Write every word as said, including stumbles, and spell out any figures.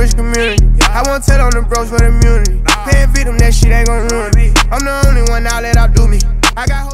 rich community. I won't tell on the bros for the immunity. Paying victim, that shit ain't gon' ruin me. I'm the only one now let outdo me. I got